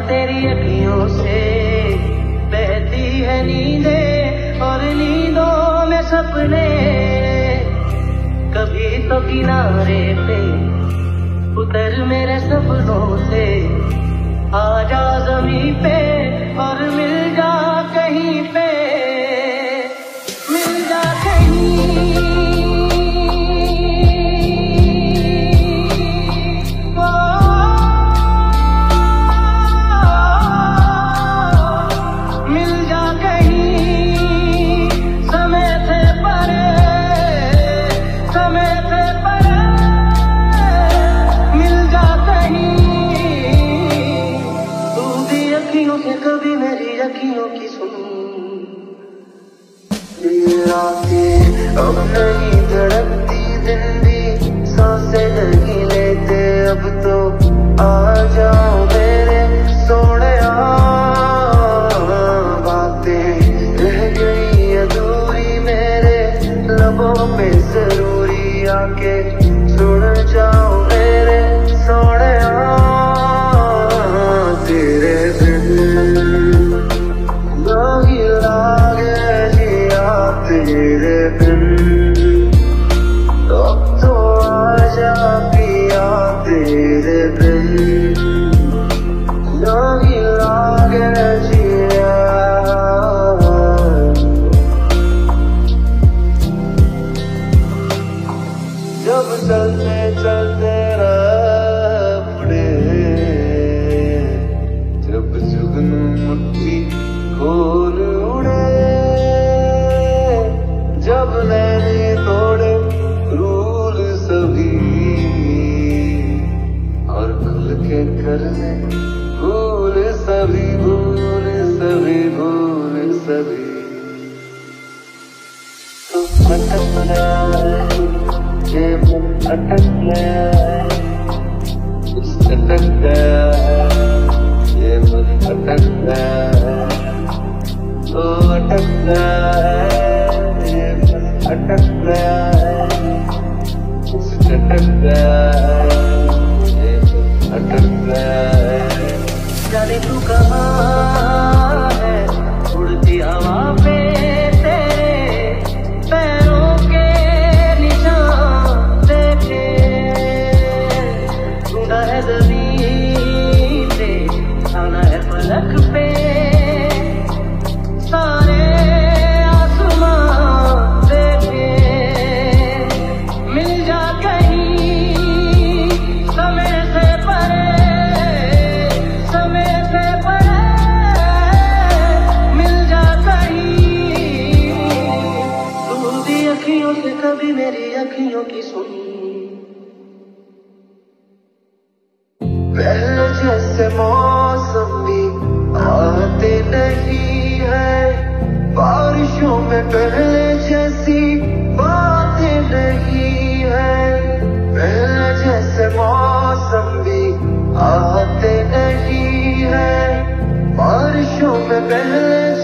तेरी अखियों से बहती है नींदें और नींदों में सपने। कभी तो किनारे पे उतर मेरे सपनों से, आजा ज़मीं पे और मिल जा कहीं पे, मिल जा कहीं। कभी मेरी अखियों की सुन, रातें अब नहीं धड़कती, दिन भी सांसें नहीं लेते, अब तो आ जाओ मेरे सोनिया। बातें रह गई अधूरी मेरे लबों पे, जरूरी आके सुन जाओ मेरे सोनिया। तेरे तेरे बिन अब तो आजा पिया, तेरे बिन नहीं लागे जिया। जब चलते चलते रफड़े, जब जुगनू मुट्ठी खोल उड़े, जब मैंने तोड़े रूल सभी और खुल के करने भूल सभी, भूल सभी, भूल सभी। तो अटक गया ये मन, अटक गया अटक गया ये मन, अटक गया तो अटक गया अटक गया अटक गया अटक गया। जाने तू कहाँ है, उड़ती हवा पे तेरे पैरों के निशान देखे, ढूंढा है ज़मीन पे, आना है फलक पे, सारे कभी मेरी अखियों की सुन। पहले जैसे मौसम भी आते नहीं है, बारिशों में पहले जैसी बातें नहीं है। पहले जैसे मौसम भी आते नहीं है, बारिशों में पहले